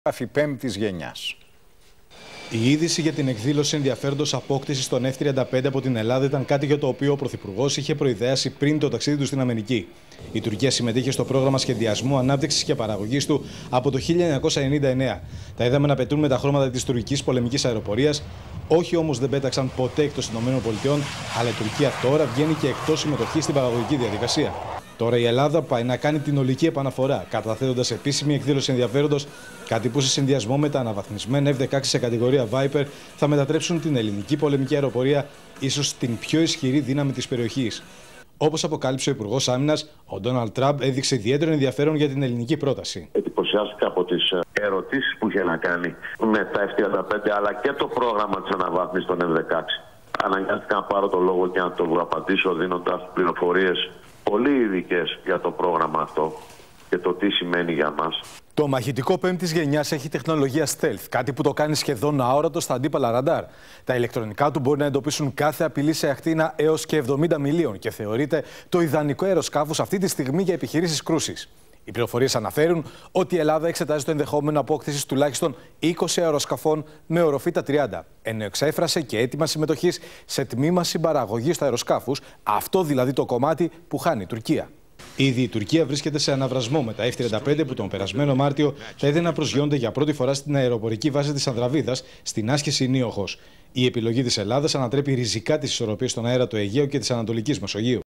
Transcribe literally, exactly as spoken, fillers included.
Γράφει πέμπτης γενιάς. Η είδηση για την εκδήλωση ενδιαφέροντος απόκτησης των εφ τριάντα πέντε από την Ελλάδα ήταν κάτι για το οποίο ο Πρωθυπουργός είχε προειδεάσει πριν το ταξίδι του στην Αμερική. Η Τουρκία συμμετείχε στο πρόγραμμα σχεδιασμού, ανάπτυξης και παραγωγής του από το χίλια εννιακόσια ενενήντα εννέα. Τα είδαμε να πετούν με τα χρώματα της τουρκικής πολεμικής αεροπορίας. Όχι όμως δεν πέταξαν ποτέ εκτός των ΗΠΑ, αλλά η Τουρκία τώρα βγαίνει και εκτός συμμετοχή στην παραγωγική διαδικασία. Τώρα η Ελλάδα πάει να κάνει την ολική επαναφορά, καταθέτοντας επίσημη εκδήλωση ενδιαφέροντος, κάτι που σε συνδυασμό με τα αναβαθμισμένα εφ δεκαέξι σε κατηγορία Viper θα μετατρέψουν την ελληνική πολεμική αεροπορία ίσως στην πιο ισχυρή δύναμη της περιοχής. Όπως αποκάλυψε ο Υπουργός Άμυνας, ο Ντόναλντ Τραμπ έδειξε ιδιαίτερο ενδιαφέρον για την ελληνική πρόταση. Εντυπωσιάστηκα από τις ερωτήσεις που είχε να κάνει με τα εφ τριάντα πέντε αλλά και το πρόγραμμα της αναβάθμισης των εφ δεκαέξι. Αναγκάστηκα να πάρω το λόγο και να το απαντήσω δίνοντας πληροφορίες πολύ ειδικές για το πρόγραμμα αυτό και το τι σημαίνει για μας. Το μαχητικό πέμπτης γενιάς έχει τεχνολογία stealth, κάτι που το κάνει σχεδόν αόρατο στα αντίπαλα ραντάρ. Τα ηλεκτρονικά του μπορεί να εντοπίσουν κάθε απειλή σε ακτίνα έως και εβδομήντα μιλίων και θεωρείται το ιδανικό αεροσκάφος αυτή τη στιγμή για επιχειρήσεις κρούσης. Οι πληροφορίες αναφέρουν ότι η Ελλάδα εξετάζει το ενδεχόμενο απόκτησης τουλάχιστον είκοσι αεροσκαφών με οροφή τα τριάντα, ενώ εξέφρασε και αίτημα συμμετοχής σε τμήμα συμπαραγωγής του αεροσκάφους, αυτό δηλαδή το κομμάτι που χάνει η Τουρκία. Ήδη η Τουρκία βρίσκεται σε αναβρασμό με τα εφ τριάντα πέντε που τον περασμένο Μάρτιο θα είδε να προσγειώνται για πρώτη φορά στην αεροπορική βάση της Ανδραβίδας, στην άσκηση Νίοχος. Η επιλογή της Ελλάδας ανατρέπει ριζικά τις ισορροπίες στον αέρα του Αιγαίου και της Ανατολικής Μεσογείου.